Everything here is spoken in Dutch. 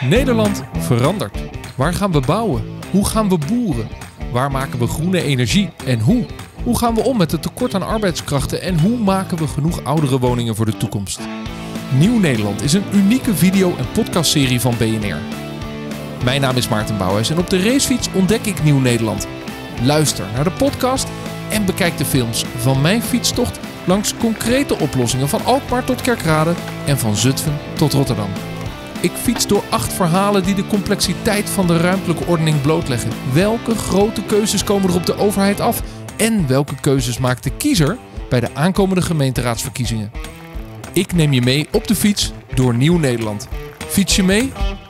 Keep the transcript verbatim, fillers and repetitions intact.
Nederland verandert. Waar gaan we bouwen? Hoe gaan we boeren? Waar maken we groene energie en hoe? Hoe gaan we om met het tekort aan arbeidskrachten en hoe maken we genoeg ouderenwoningen voor de toekomst? Nieuw Nederland is een unieke video- en podcastserie van B N R. Mijn naam is Maarten Bouwhuis en op de racefiets ontdek ik Nieuw Nederland. Luister naar de podcast en bekijk de films van mijn fietstocht langs concrete oplossingen van Alkmaar tot Kerkrade en van Zutphen tot Rotterdam. Ik fiets door acht verhalen die de complexiteit van de ruimtelijke ordening blootleggen. Welke grote keuzes komen er op de overheid af? En welke keuzes maakt de kiezer bij de aankomende gemeenteraadsverkiezingen? Ik neem je mee op de fiets door Nieuw Nederland. Fiets je mee?